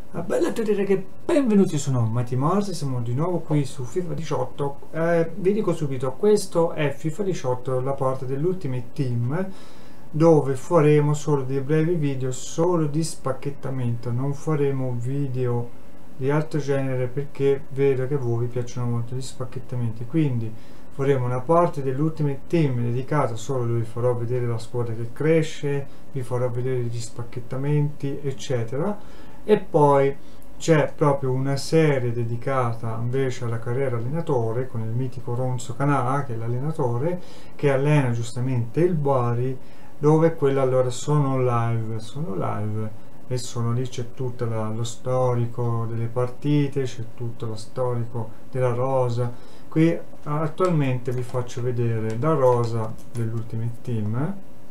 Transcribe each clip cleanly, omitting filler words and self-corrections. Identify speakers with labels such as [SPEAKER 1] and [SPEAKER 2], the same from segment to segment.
[SPEAKER 1] Bella a tutti ragazzi, benvenuti, sono Mati Morsi, siamo di nuovo qui su FIFA 18. Vi dico subito, questo è FIFA 18, la porta dell'Ultimate Team, dove faremo solo dei brevi video solo di spacchettamento, non faremo video di altro genere perché vedo che a voi vi piacciono molto gli spacchettamenti, quindi faremo una parte dell'Ultimate Team dedicata solo dove vi farò vedere la squadra che cresce, vi farò vedere gli spacchettamenti eccetera, e poi c'è proprio una serie dedicata invece alla carriera allenatore con il mitico Ronzo Canà, che è l'allenatore che allena giustamente il Bari, dove quello allora sono live e sono lì, c'è tutto lo storico delle partite, c'è tutto lo storico della rosa. Qui attualmente vi faccio vedere la rosa dell'Ultimate Team.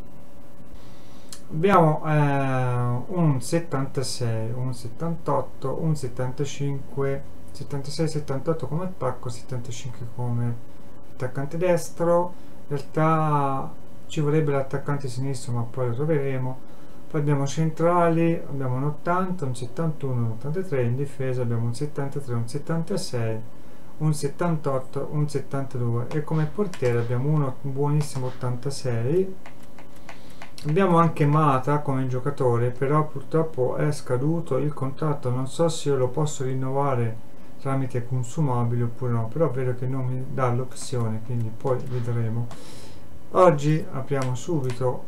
[SPEAKER 1] Abbiamo un 76, un 78, un 75, 76, 78 come attacco, 75 come attaccante destro. In realtà ci vorrebbe l'attaccante sinistro, ma poi lo troveremo. Poi abbiamo centrali, abbiamo un 80, un 71, un 83, in difesa abbiamo un 73, un 76, un 78, un 72 e come portiere abbiamo un buonissimo 86. Abbiamo anche Mata come giocatore, però purtroppo è scaduto il contratto, non so se io lo posso rinnovare tramite consumabile oppure no, però vedo che non mi dà l'opzione, quindi poi vedremo. Oggi apriamo subito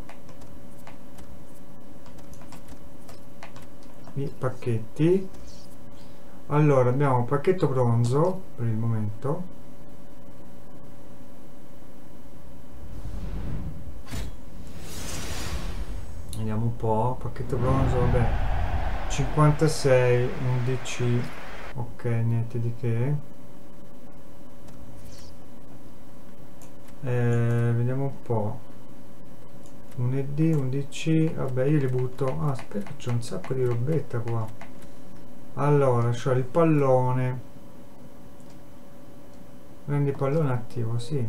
[SPEAKER 1] i pacchetti. Allora abbiamo un pacchetto bronzo per il momento. Vediamo un po', pacchetto bronzo, vabbè, 56, un DC, ok, niente di che. Vediamo un po', un ED, un DC, vabbè io li butto, aspetta, c'è un sacco di robetta qua. Allora, c'ho il pallone, prendi il pallone attivo, sì.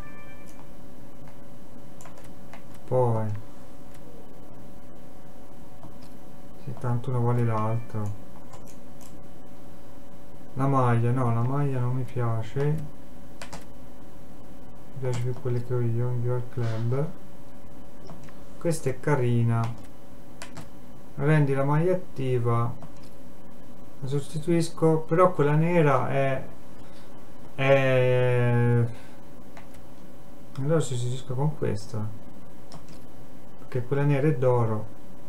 [SPEAKER 1] Poi se tanto uno vuole l'altro. La maglia, no, la maglia non mi piace. Mi piace più quelle che ho io, invio al club. Questa è carina. Rendi la maglia attiva. La sostituisco, però quella nera è... allora sostituisco con questa, perché quella nera è d'oro.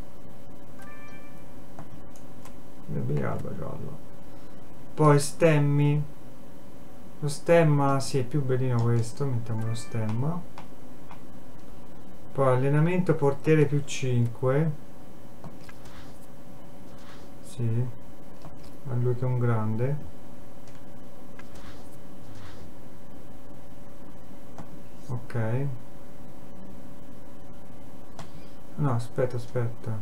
[SPEAKER 1] Alba giallo. Poi stemmi, lo stemma sì, è più bellino questo, mettiamo lo stemma. Poi allenamento portiere più 5, sì, a lui che è un grande. Ok, no, aspetta,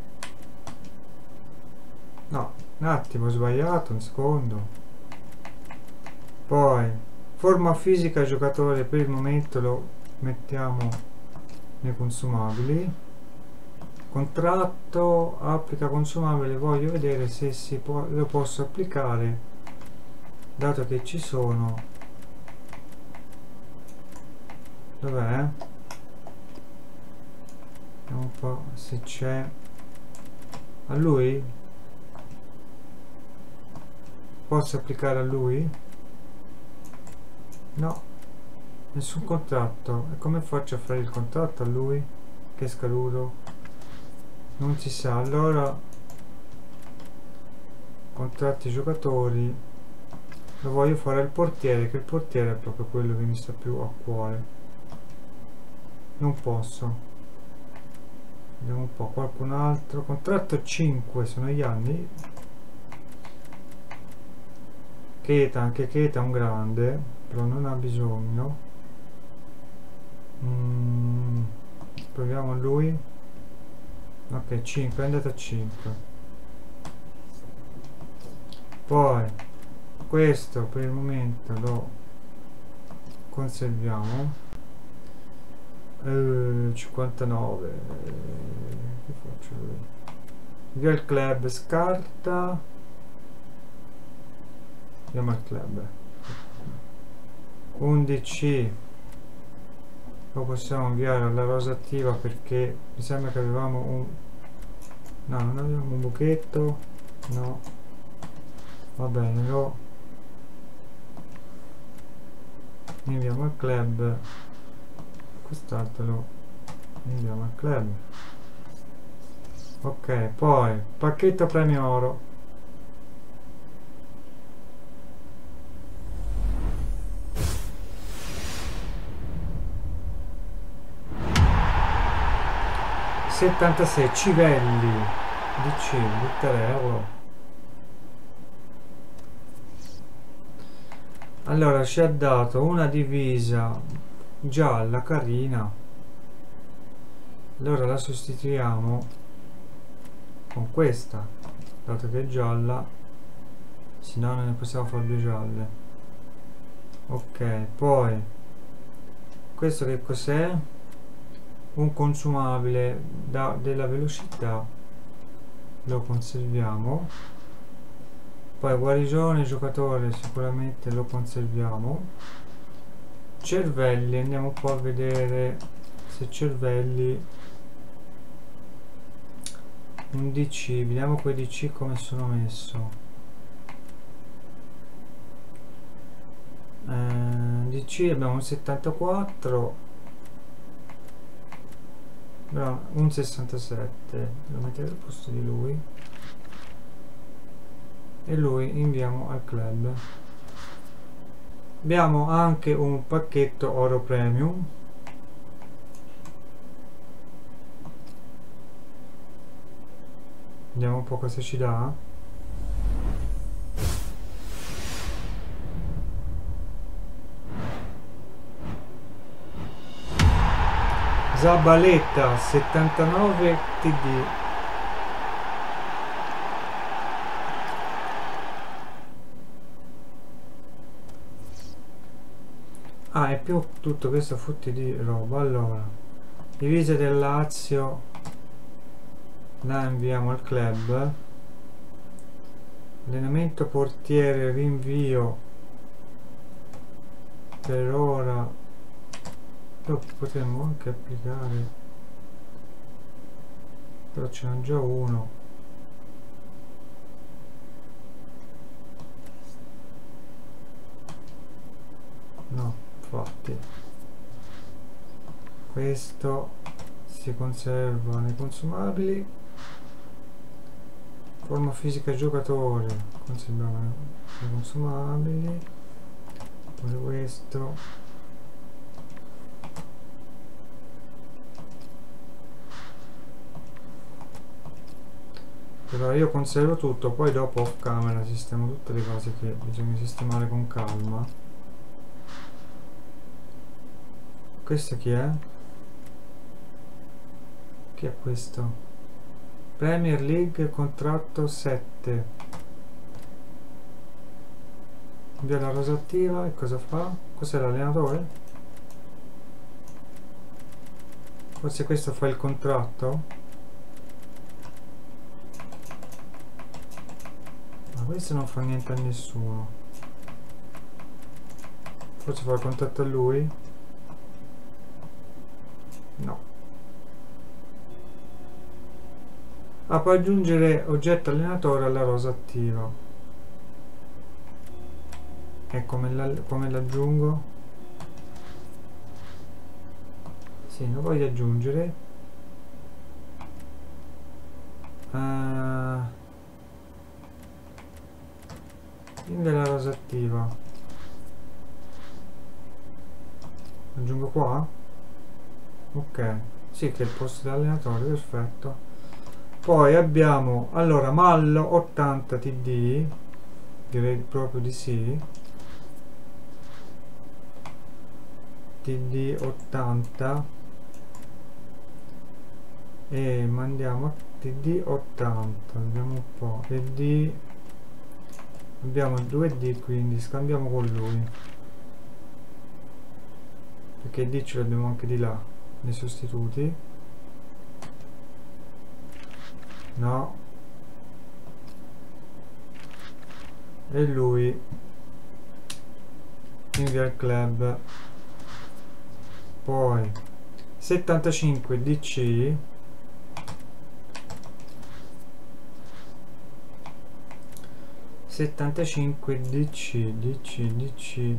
[SPEAKER 1] no, un attimo, ho sbagliato, un secondo. Poi forma fisica giocatore, per il momento lo mettiamo nei consumabili. Contratto, applica consumabile, voglio vedere se lo posso applicare, dato che ci sono. Dov'è? Vediamo un po' se c'è. A lui? Posso applicare a lui? No, nessun contratto. E come faccio a fare il contratto a lui che è scaduto? Non si sa. Allora contratti giocatori, lo voglio fare al portiere, che il portiere è proprio quello che mi sta più a cuore. Non posso. Vediamo un po', qualcun altro. Contratto 5, sono gli anni. Keita, anche Keita è un grande, però non ha bisogno. Proviamo lui. Ok, 5, è andato a 5. Poi questo per il momento lo conserviamo. 59, che faccio? Via il club, scarta. andiamo al club. 11 lo possiamo inviare alla rosa attiva perché mi sembra che avevamo un... no, non avevamo un buchetto, no, va bene, lo inviamo al club, quest'altro lo inviamo al club. Ok, poi pacchetto premio oro. ...76 civelli di C, butterello. Allora ci ha dato una divisa gialla carina, allora la sostituiamo con questa, dato che è gialla, se no non ne possiamo fare due gialle. Ok, poi questo che cos'è? Un consumabile della velocità, lo conserviamo. Poi guarigione giocatore sicuramente lo conserviamo. Cervelli, andiamo un po' a vedere se cervelli, un DC, vediamo quei DC come sono messo. DC abbiamo un 74, no, un 67, lo mettete al posto di lui e lui inviamo al club. Abbiamo anche un pacchetto oro premium, vediamo un po' cosa ci dà. Zabaletta 79 TD. Ah, è più tutto questo futti di roba. Allora, divise del Lazio la inviamo al club. Allenamento portiere rinvio per ora lo potremmo anche applicare, però ce n'è già uno. No, infatti questo si conserva nei consumabili. Forma fisica giocatore, conserviamo nei consumabili. Poi questo, però io conservo tutto, poi dopo off camera sistemo tutte le cose che bisogna sistemare con calma. Questo chi è? Chi è questo? Premier League contratto 7. Invia la rosa attiva e cosa fa? Cos'è l'allenatore? Forse questo fa il contratto? Ma questo non fa niente a nessuno. Forse fa il contratto a lui? No. Ah, puoi aggiungere oggetto allenatore alla rosa attiva. E come l'aggiungo? Sì, lo voglio aggiungere. Invia la rosa attiva. Aggiungo qua? Ok, sì, che è il posto dell'allenatore, perfetto. Poi abbiamo, allora, Mallo 80 TD, direi proprio di sì. TD 80 e mandiamo a TD 80, vediamo un po'. E D, abbiamo il 2D, quindi scambiamo con lui, perché D ce l'abbiamo anche di là nei sostituti. No, e lui iscriviti al club. Poi 75 DC, DC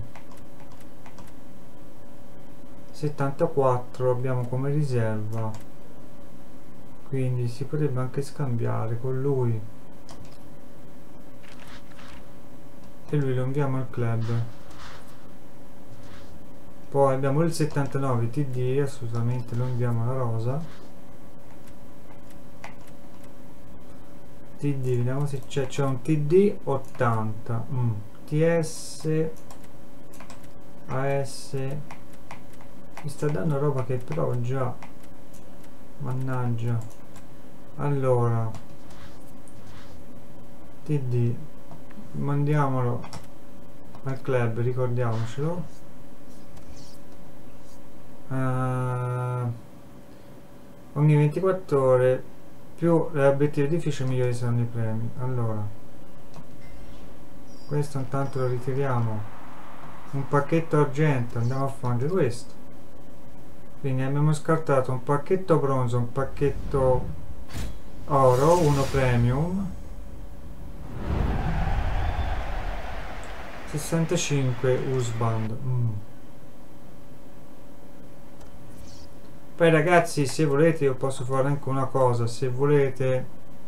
[SPEAKER 1] 74 abbiamo come riserva, quindi si potrebbe anche scambiare con lui e lui lo inviamo al club. Poi abbiamo il 79 TD, assolutamente lo inviamo alla rosa. TD, vediamo se c'è un TD 80, TS AS, mi sta dando roba che però già, mannaggia. Allora TD, mandiamolo al club, ricordiamocelo. Ogni 24 ore più l'obiettivo difficile migliori saranno i premi. Allora questo intanto lo ritiriamo. Un pacchetto argento, andiamo a fare questo, quindi abbiamo scartato un pacchetto bronzo, un pacchetto oro, uno premium, 65 husband. Poi ragazzi, se volete io posso fare anche una cosa, se volete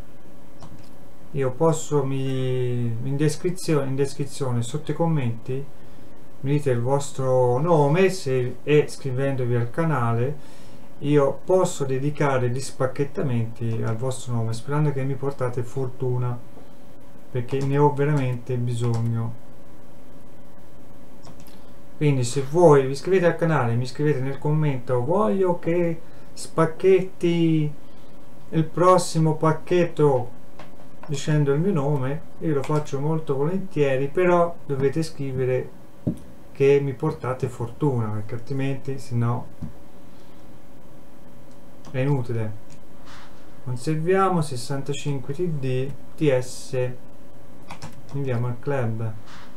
[SPEAKER 1] io posso in descrizione sotto i commenti mi dite il vostro nome e scrivendovi al canale io posso dedicare gli spacchettamenti al vostro nome, sperando che mi portate fortuna, perché ne ho veramente bisogno. Quindi se voi vi iscrivete al canale, mi scrivete nel commento voglio che spacchetti il prossimo pacchetto dicendo il mio nome, io lo faccio molto volentieri, però dovete scrivere che mi portate fortuna, perché altrimenti se no è inutile. Conserviamo 65 TD TS, andiamo al club.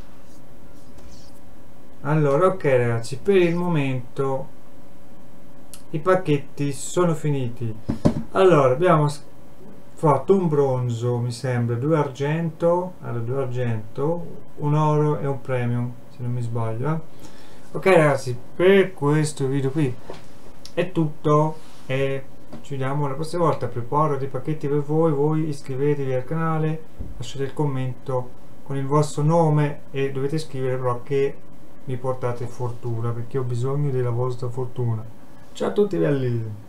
[SPEAKER 1] Allora ok ragazzi, per il momento i pacchetti sono finiti. Allora abbiamo fatto un bronzo, mi sembra, 2 argento, allora 2 argento, un oro e un premium se non mi sbaglio. Ok ragazzi, per questo video qui è tutto e ci vediamo la prossima volta. Preparo dei pacchetti per voi iscrivetevi al canale, lasciate il commento con il vostro nome e dovete scrivere però che mi portate fortuna, perché ho bisogno della vostra fortuna. Ciao a tutti belli!